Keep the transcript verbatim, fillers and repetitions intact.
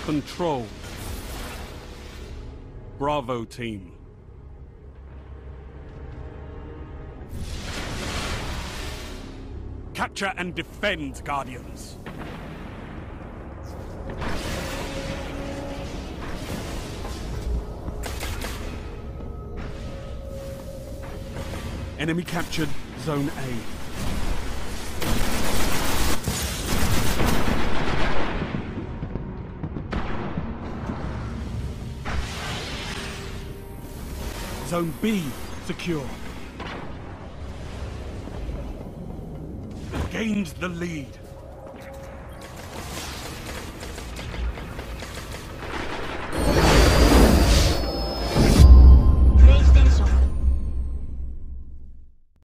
Control. Bravo team. Capture and defend, Guardians. Enemy captured Zone A. Zone B secure. Gained the lead.